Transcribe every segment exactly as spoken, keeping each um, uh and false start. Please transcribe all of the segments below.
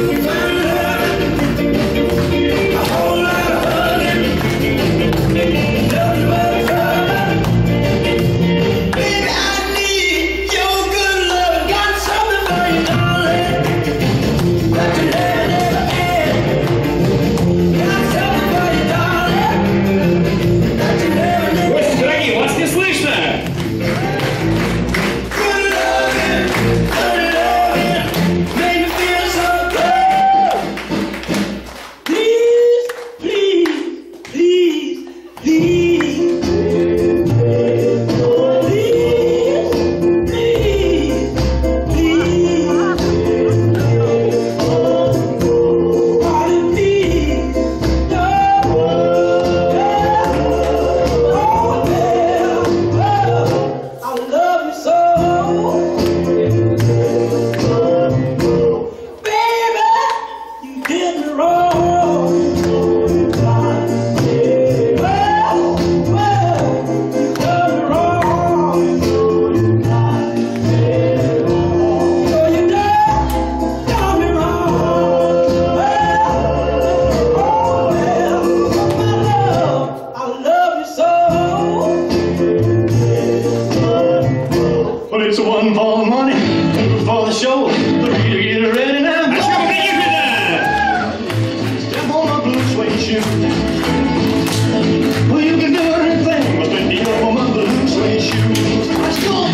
It's one for the money, two for the show. Three to get ready now. А что вы приехали? Step on my blue suede shoe. Well, you can do anything but the deal for my blue suede shoes. Let's go,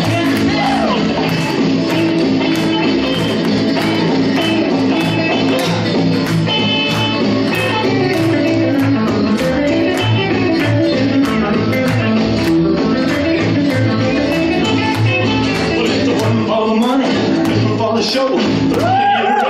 show.